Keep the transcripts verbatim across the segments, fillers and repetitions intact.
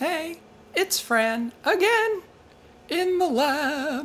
Hey, it's Fran again in the lab.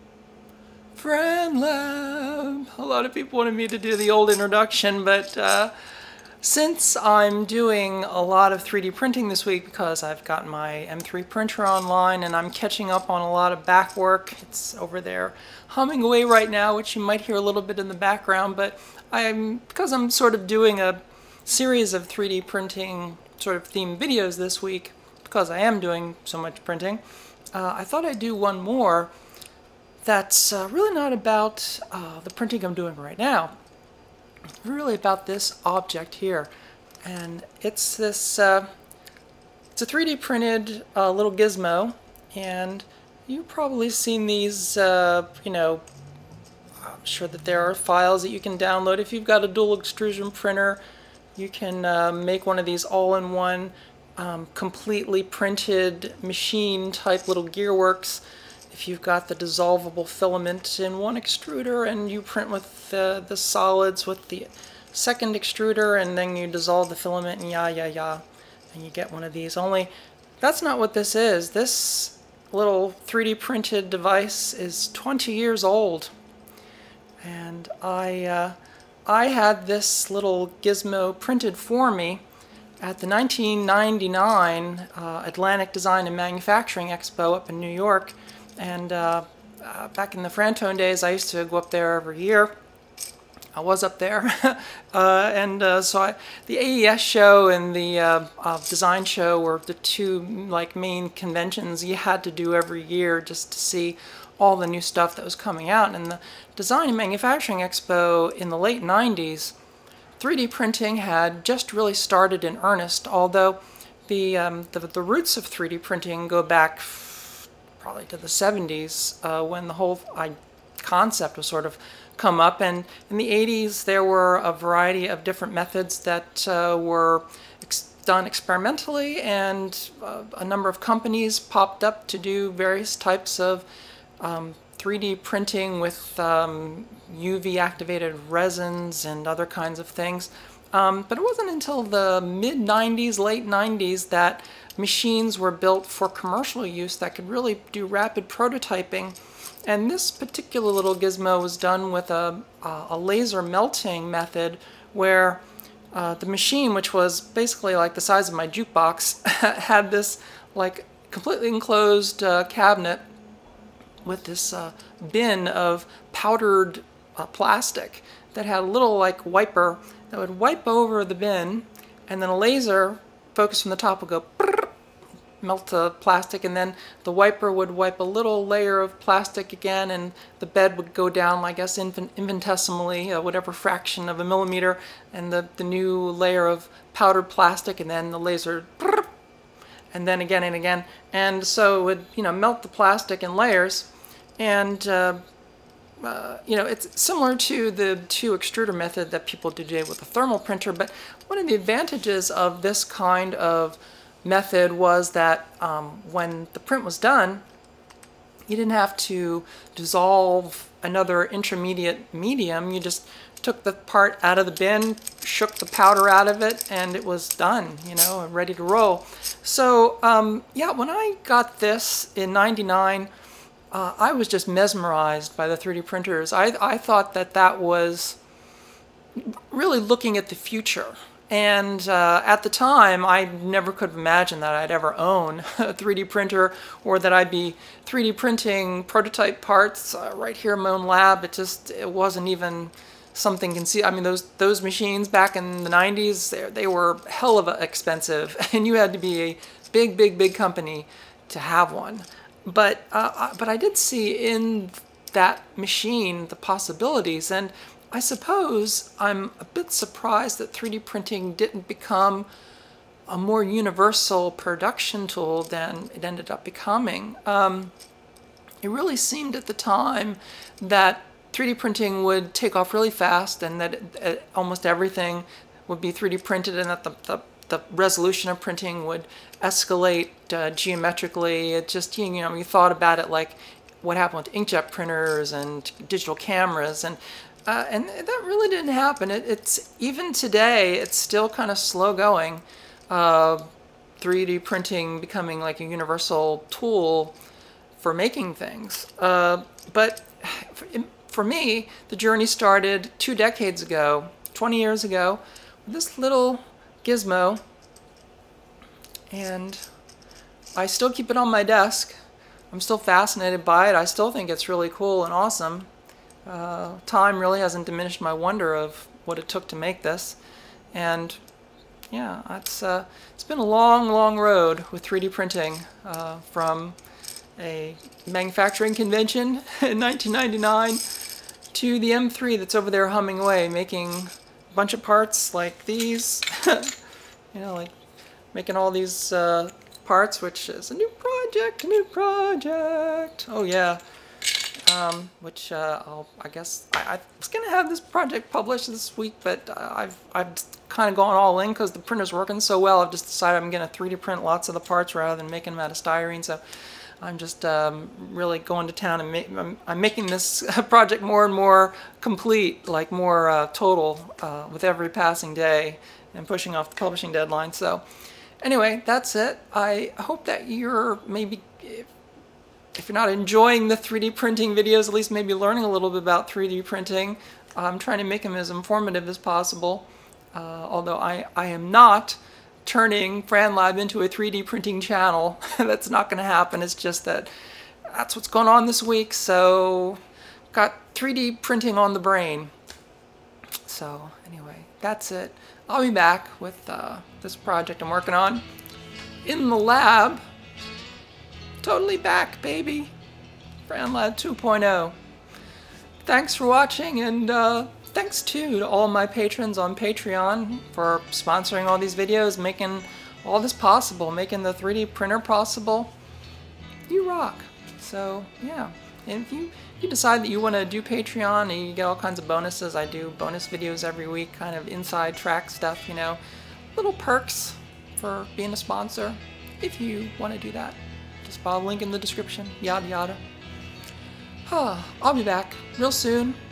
Fran Lab. A lot of people wanted me to do the old introduction, but uh, since I'm doing a lot of three D printing this week because I've got my M three printer online and I'm catching up on a lot of back work, it's over there humming away right now, which you might hear a little bit in the background, but I'm because I'm sort of doing a series of three D printing sort of themed videos this week, because I am doing so much printing, uh, I thought I'd do one more that's uh, really not about uh, the printing I'm doing right now. Really about this object here, and it's this uh, it's a three D printed uh, little gizmo, and you've probably seen these, uh, you know, I'm sure that there are files that you can download. If you've got a dual extrusion printer, you can uh, make one of these all-in-one um, completely printed machine type little gearworks. If you've got the dissolvable filament in one extruder and you print with the, the solids with the second extruder, and then you dissolve the filament and yeah, yeah, yeah, and you get one of these. Only that's not what this is. This little three D printed device is twenty years old, and I uh, I had this little gizmo printed for me at the nineteen ninety-nine uh, Atlantic Design and Manufacturing Expo up in New York. And uh, uh, back in the Frantone days, I used to go up there every year. I was up there. uh, and uh, so I, the A E S show and the uh, uh, design show were the two like main conventions you had to do every year just to see all the new stuff that was coming out. And the Design and Manufacturing Expo in the late nineties, three D printing had just really started in earnest, although the, um, the, the roots of three D printing go back probably to the seventies, uh, when the whole I, concept was sort of come up. And in the eighties, there were a variety of different methods that uh, were ex done experimentally, and uh, a number of companies popped up to do various types of um, three D printing with um, U V activated resins and other kinds of things. Um, but it wasn't until the mid nineties, late nineties, that machines were built for commercial use that could really do rapid prototyping. And this particular little gizmo was done with a, a laser melting method where uh, the machine, which was basically like the size of my jukebox, had this like completely enclosed uh, cabinet with this uh, bin of powdered uh, plastic that had a little like wiper that would wipe over the bin, and then a laser focused from the top would go melt the plastic, and then the wiper would wipe a little layer of plastic again, and the bed would go down, I guess, infinitesimally, uh, whatever fraction of a millimeter, and the, the new layer of powdered plastic, and then the laser, and then again and again. And so it would, you know, melt the plastic in layers, and uh, Uh, you know, it's similar to the two extruder method that people do today with a thermal printer, but one of the advantages of this kind of method was that um, when the print was done, you didn't have to dissolve another intermediate medium. You just took the part out of the bin, shook the powder out of it, and it was done, you know, and ready to roll. So, um, yeah, when I got this in ninety-nine, Uh, I was just mesmerized by the three D printers. I, I thought that that was really looking at the future. And uh, at the time, I never could have imagined that I'd ever own a three D printer, or that I'd be three D printing prototype parts uh, right here in my own lab. It just, it wasn't even something conceivable. I mean, those those machines back in the nineties, they, they were hell of a expensive, and you had to be a big, big, big company to have one. But uh, but I did see in that machine the possibilities, and I suppose I'm a bit surprised that three D printing didn't become a more universal production tool than it ended up becoming. Um, it really seemed at the time that three D printing would take off really fast, and that it, it, almost everything would be three D printed, and that the, the the resolution of printing would escalate uh, geometrically. It just, you know, you thought about it like what happened with inkjet printers and digital cameras, and uh, and that really didn't happen. It, it's even today, it's still kind of slow going. Uh, three D printing becoming like a universal tool for making things. Uh, but for me, the journey started two decades ago, twenty years ago, with this little gizmo, and I still keep it on my desk. I'm still fascinated by it. I still think it's really cool and awesome. Uh, time really hasn't diminished my wonder of what it took to make this. And yeah, it's, uh, it's been a long, long road with three D printing, uh, from a manufacturing convention in nineteen ninety-nine to the M three that's over there humming away, making a bunch of parts like these, you know, like making all these uh, parts, which is a new project, a new project. Oh yeah, um, which uh, I'll, I guess I, I was gonna have this project published this week, but uh, I've I've kind of gone all in because the printer's working so well. I've just decided I'm gonna three D print lots of the parts rather than making them out of styrene. So I'm just um, really going to town and ma I'm, I'm making this project more and more complete, like more uh, total uh, with every passing day, and pushing off the publishing deadline. So anyway, that's it. I hope that you're maybe, if, if you're not enjoying the three D printing videos, at least maybe learning a little bit about three D printing. I'm trying to make them as informative as possible, uh, although I, I am not turning FranLab into a three D printing channel. That's not going to happen. It's just that that's what's going on this week, so got three D printing on the brain. So anyway, that's it. I'll be back with uh, this project I'm working on in the lab. Totally back, baby. FranLab two point oh. Thanks for watching, and uh, thanks too to all my patrons on Patreon for sponsoring all these videos, making all this possible, making the three D printer possible. You rock. So yeah, and if you, you decide that you want to do Patreon and you get all kinds of bonuses, I do bonus videos every week, kind of inside track stuff, you know, little perks for being a sponsor. If you want to do that, just follow the link in the description, yada yada. I'll be back real soon.